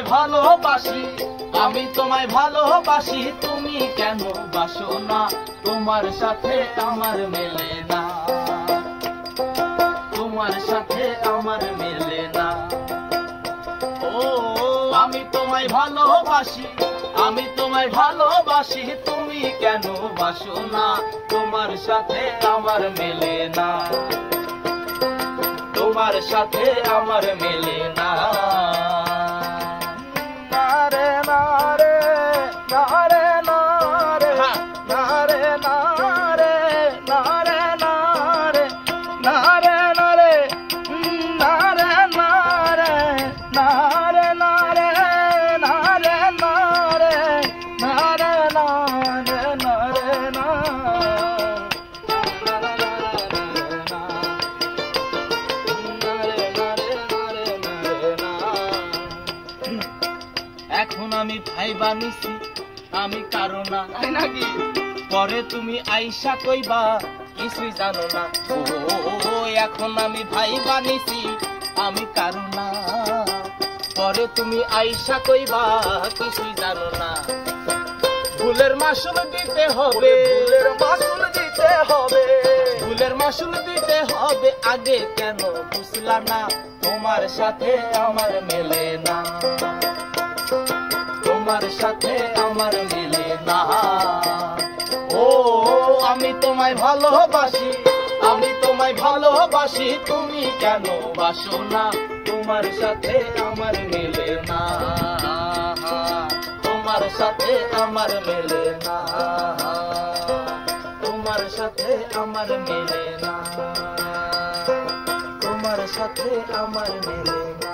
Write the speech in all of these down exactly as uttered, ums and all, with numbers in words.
ভালোবাসি, আমি তোমায় ভালোবাসি, তুমি কেন বাসো না? তোমার সাথে আমার মেলে না, তোমার সাথে আমার মেলে না। ও আমি তোমায় ভালোবাসি, আমি তোমায় ভালোবাসি, তুমি কেন বাসো না? তোমার সাথে আমার মেলে না, তোমার সাথে আমার মেলে না। নারে নারে নারে নারে নারে নারে নারে নারে নারে নারে নারে নারে নারে নারে নারে নারে নারে নারে নারে এখন আমি ভাই বানিছি, আমি কারো না নাকি, পরে তুমি আইসা কইবা কিছুই জানো না। ও এখন আমি ভাই বানিছি, আমি কারো না, পরে তুমি আইসা কইবা কিছুই জানো না। ফুলের মাসুল দিতে হবে, ফুলের মাসুল দিতে হবে, ফুলের মাসুল দিতে হবে, আগে কেন বুঝলা না? তোমার সাথে আমার মেলে না, তোমার সাথে আমার মেলে না। ও আমি তোমায় ভালোবাসি, আমি তোমায় ভালোবাসি, তুমি কেন বাসো না? তোমার সাথে আমার মেলে না, তোমার সাথে আমার মেলে না, তোমার সাথে আমার মেলে না, তোমার সাথে আমার মেলে না।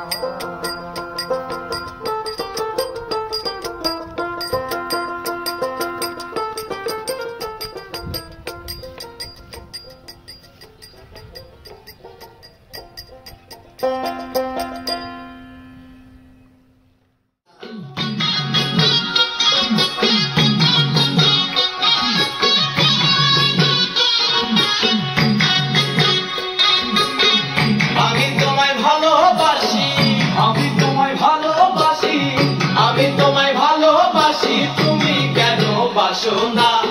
আমি তোমায় ভালোবাসি, আমি তোমায় ভালোবাসি, আমি তোমায় ভালোবাসি, তুমি কেন বাসো না?